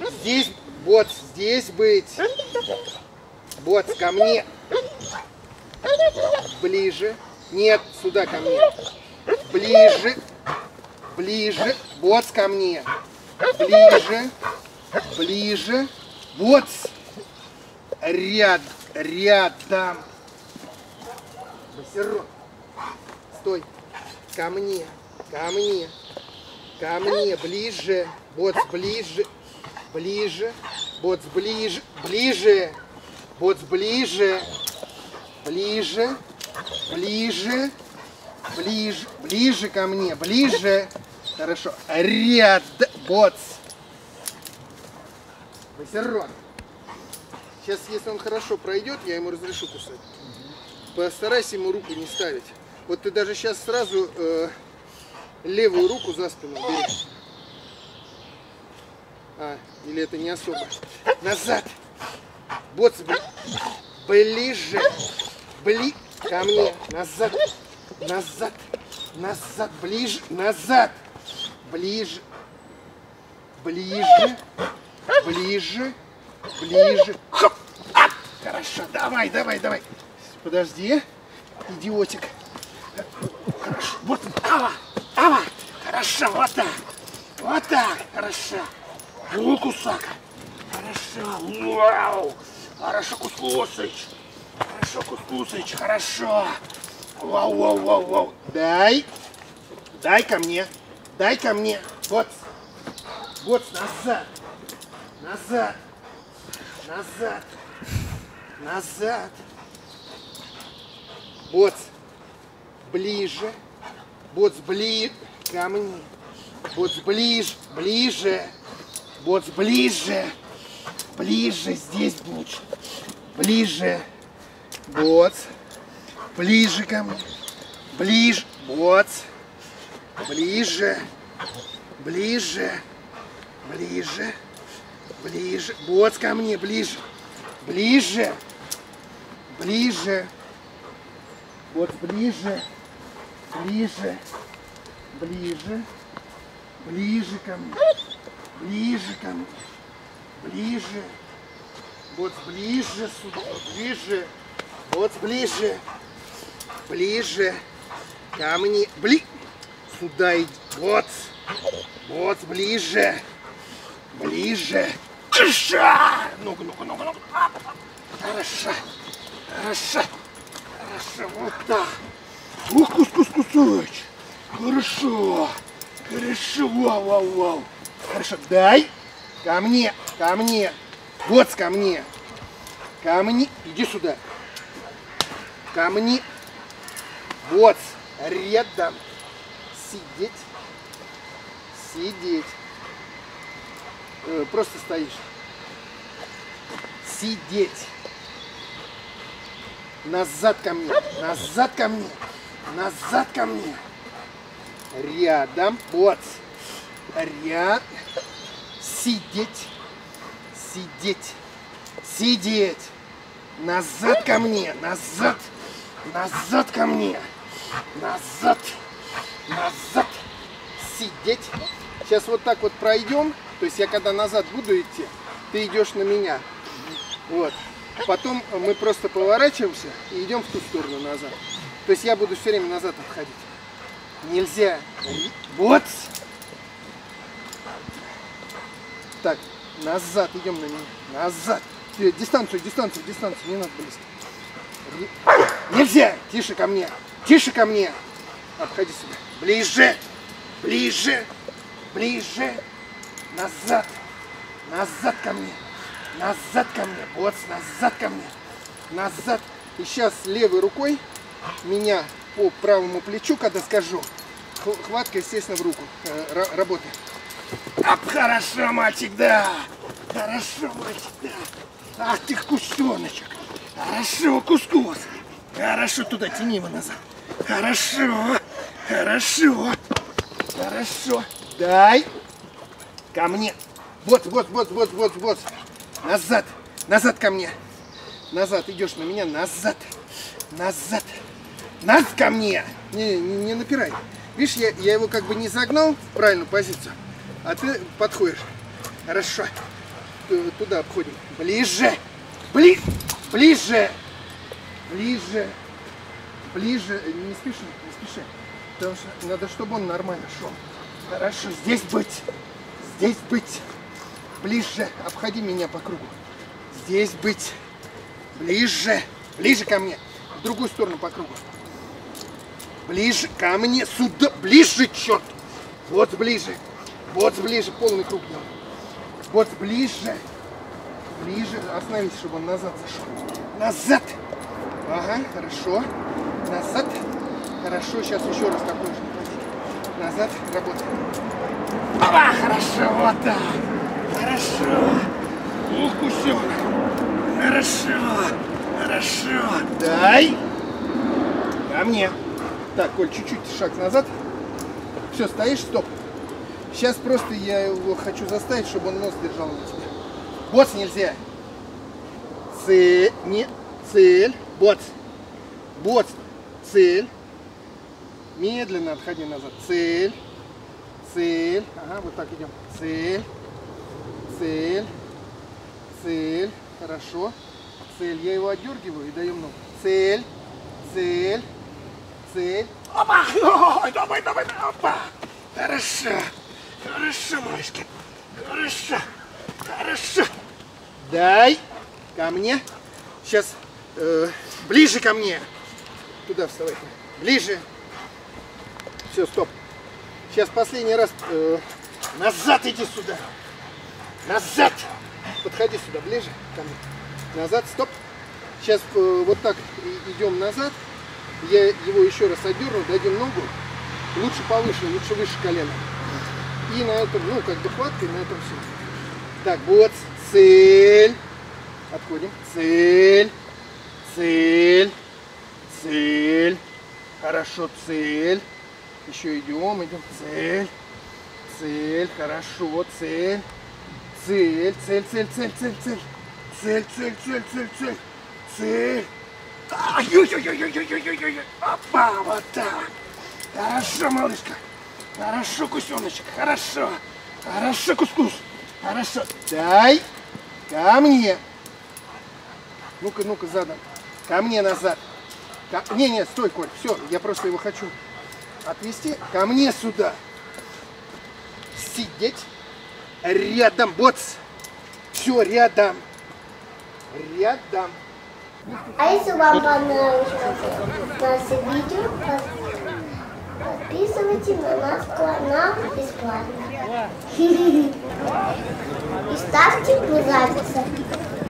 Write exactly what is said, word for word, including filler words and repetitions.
Здесь, вот здесь быть. Вот ко мне. Ближе. Нет, сюда ко мне. Ближе. Ближе. Вот ко мне. Ближе. Ближе. Вот. Ряд. Рядом. Басерон. Стой. Ко мне. Ко мне. Ко мне. Ближе. Вот ближе. Ближе. Вот ближе. Ближе. Вот ближе. Ближе. Ближе. Ближе. Ближе ко мне. Ближе. Хорошо. Ряд. Вот. Басерон. Сейчас, если он хорошо пройдет, я ему разрешу кусать. Постарайся ему руку не ставить. Вот ты даже сейчас сразу э, левую руку за спину бери. А, или это не особо. Назад. Вот, ближе. Бли. Ко мне. Назад. Назад. Назад. Ближе. Назад. Ближе. Ближе. Ближе. Ближе. Хоп. Хорошо. Давай, давай, давай. Подожди. Идиотик. Хорошо. Вот. Ава. Ава. Хорошо. Вот так. Вот так. Хорошо. Ну, кусака. Хорошо. Вау. Хорошо, Кускусыч. Хорошо, Кускусыч. Хорошо. Вау, вау, вау, вау. Дай. Дай ко мне. Дай ко мне. Вот. Вот назад. Назад. Назад. Назад. Вот. Ближе. Вот ближе. Ко мне. Вот ближе. Ближе. Вот ближе. Ближе. Здесь будешь. Ближе. Вот. Ближе ко мне. Ближе. Вот. Ближе. Ближе. Ближе. Ближе. Вот ко мне. Ближе. Ближе. Ближе. Вот ближе. Ближе. Ближе. Ближе ко мне. Ближе ко мне. Ближе. Вот ближе сюда. Ближе. Вот ближе. Ближе. Ко мне. Бли. Сюда иди. Вот. Вот ближе. Ближе. Ну-ка, ну-ка, ну-ка, ну-ка. Хорошо. Хорошо. Хорошо. Вот так. Ух, кус-кус-кусыч. Хорошо. Хорошо. Вау, вау, вау. Хорошо. Дай. Ко мне. Ко мне. Вот ко мне. Ко мне. Иди сюда. Ко мне. Вот. Рядом. Сидеть. Сидеть. Э, просто стоишь. Сидеть. Назад ко мне. Назад ко мне. Назад ко мне. Рядом. Вот. Ряд. Сидеть. Сидеть. Сидеть. Назад ко мне. Назад. Назад ко мне. Назад. Назад. Сидеть. Сейчас вот так вот пройдем. То есть я когда назад буду идти, ты идешь на меня. Вот. Потом мы просто поворачиваемся и идем в ту сторону назад. То есть я буду все время назад отходить. Нельзя. Вот. Так, назад идем на меня. Назад. Дистанцию, дистанцию, дистанцию. Не надо близко. Нельзя. Тише ко мне. Тише ко мне. Обходи сюда. Ближе. Ближе. Ближе. Назад. Назад ко мне. Назад ко мне. Вот, назад ко мне. Назад. И сейчас левой рукой меня по правому плечу, когда скажу, хватка, естественно, в руку. Э, работает. Ап, хорошо, мальчик, да. Хорошо, мальчик, да. Ах ты, кусеночек. Хорошо, кускус. Хорошо, туда тяни его назад. Хорошо. Хорошо. Хорошо. Дай. Ко мне. Вот, вот, вот, вот, вот, вот. Назад. Назад ко мне. Назад. Идешь на меня. Назад. Назад. Назад ко мне. Не, не, не напирай. Видишь, я, я его как бы не загнал в правильную позицию, а ты подходишь. Хорошо. туда обходим. Ближе. Бли... Ближе. Ближе. Ближе. Не спеши, не спеши. Потому что надо, чтобы он нормально шел. Хорошо. Здесь быть. Здесь быть. Ближе. Обходи меня по кругу. Здесь быть. Ближе. Ближе ко мне. В другую сторону по кругу. Ближе ко мне. Сюда. Ближе, черт. Вот ближе. Вот ближе. Полный круг делаем. Вот ближе. Ближе. Остановись, чтобы он назад зашел. Назад. Ага, хорошо. Назад. Хорошо. Сейчас еще раз такой же. Назад. Работаем. Опа, хорошо. Вот так. Хорошо. Укусенок. Хорошо. Хорошо. Дай. Ко мне. Так, Коль, чуть-чуть шаг назад. Все, стоишь, стоп. Сейчас просто я его хочу заставить, чтобы он нос держал на тебе. Боц нельзя. Цель. Не. Цель. Боц. Боц. Цель. Медленно отходи назад. Цель. Цель. Ага, вот так идем. Цель. Цель. Цель. Хорошо. Цель. Я его отдергиваю и даем ногу. Цель. Цель. Цель. Опа! Ой, давай, давай, опа! Хорошо. Хорошо, малышка. Хорошо. Хорошо. Дай. Ко мне. Сейчас э, ближе ко мне. Туда вставай. Ближе. Все, стоп. Сейчас последний раз. Э, назад иди сюда. Назад. Подходи сюда, ближе ко мне. Назад, стоп. Сейчас э, вот так идем назад. Я его еще раз отдерну, дадим ногу. Лучше повыше, лучше выше колена. И на этом, ну, как бы хваткой, на этом все. Так, вот, цель. Отходим. Цель. Цель. Цель. Хорошо, цель. Еще идем, идем. Цель. Цель. Хорошо, цель. Цель. Цель, цель, цель, цель, цель. Цель, цель, цель, цель, цель. Цель. Ой-ой-ой-ой-ой-ой-ой-ой. Опа, вот так. Хорошо, малышка. Хорошо, кусеночек. Хорошо. Хорошо, кускус. Хорошо. Дай. Ко мне. Ну-ка, ну-ка, задом. Ко мне назад. Ко... Не, не, стой, Коль. Все, я просто его хочу отвести. Ко мне сюда. Сидеть. Рядом, боц. Все, рядом. Рядом. А если вам понравилось наше видео, подписывайтесь на наш канал бесплатно. И ставьте мне нравится.